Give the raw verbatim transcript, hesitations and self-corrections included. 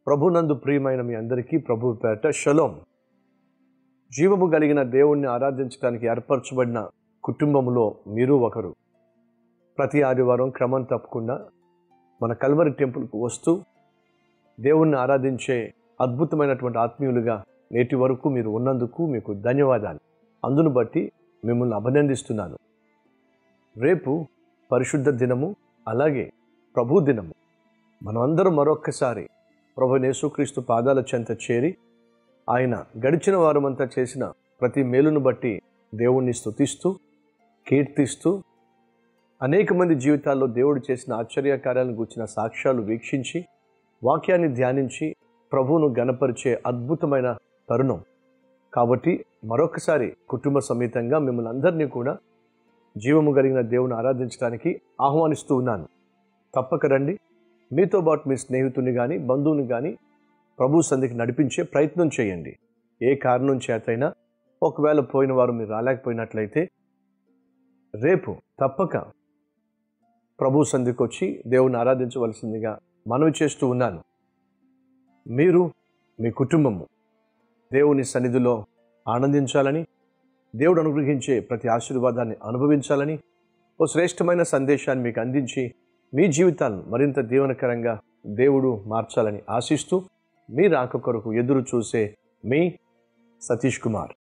ప్రభునందు ప్రియమైన మీ అందరికీ ప్రభు పేట షలోం. జీవము కలిగిన దేవుణ్ణి ఆరాధించడానికి ఏర్పరచబడిన కుటుంబంలో మీరు ఒకరు. ప్రతి ఆదివారం క్రమం తప్పకుండా మన కల్వరి టెంపుల్కు వస్తూ దేవుణ్ణి ఆరాధించే అద్భుతమైనటువంటి ఆత్మీయులుగా నేటి వరకు మీరు ఉన్నందుకు మీకు ధన్యవాదాలు. అందును బట్టి మిమ్మల్ని అభినందిస్తున్నాను. రేపు పరిశుద్ధ దినము, అలాగే ప్రభు దినము. మనమందరం మరొక్కసారి ప్రభు యేసుక్రీస్తు పాదాల చెంత చేరి ఆయన గడిచిన వారమంతా చేసిన ప్రతి మేలును బట్టి దేవుణ్ణి స్తుతిస్తూ కీర్తిస్తూ అనేక మంది జీవితాల్లో దేవుడు చేసిన ఆశ్చర్యకార్యాలను గూర్చిన సాక్ష్యాలు వీక్షించి వాక్యాన్ని ధ్యానించి ప్రభువును గణపరిచే అద్భుతమైన తరుణం. కాబట్టి మరొకసారి కుటుంబ సమేతంగా మిమ్మల్ని అందరినీ కూడా జీవము కలిగిన దేవుని ఆరాధించడానికి ఆహ్వానిస్తూ ఉన్నాను. తప్పక రండి. మీతో పాటు మీ స్నేహితుని కానీ బంధువుని కానీ ప్రభు సన్నిధికి నడిపించే ప్రయత్నం చేయండి. ఏ కారణం చేతైనా ఒకవేళ పోయిన వారు మీరు రాలేకపోయినట్లయితే రేపు తప్పక ప్రభు సన్నిధికి వచ్చి దేవుని ఆరాధించవలసిందిగా మనవి చేస్తూ ఉన్నాను. మీరు మీ కుటుంబము దేవుని సన్నిధిలో ఆనందించాలని, దేవుడు అనుగ్రహించే ప్రతి ఆశీర్వాదాన్ని అనుభవించాలని, ఓ శ్రేష్టమైన సందేశాన్ని మీకు అందించి మీ జీవితాలను మరింత దీవెనకరంగా దేవుడు మార్చాలని ఆశిస్తూ మీ రాక కొరకు ఎదురు చూసే మీ సతీష్ కుమార్.